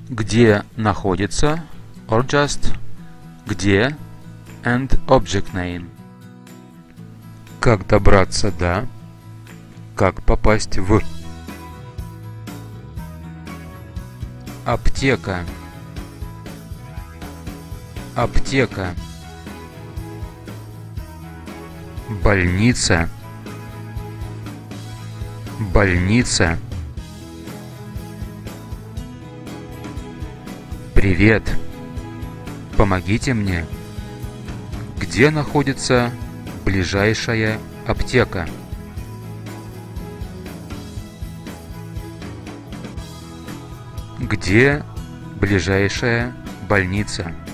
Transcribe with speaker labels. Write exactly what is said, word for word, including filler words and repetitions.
Speaker 1: Где находится or just где and object name. Как добраться до, как попасть в. Аптека. Аптека. Больница. Больница. Привет. Помогите мне. Где находится ближайшая аптека? Где ближайшая больница?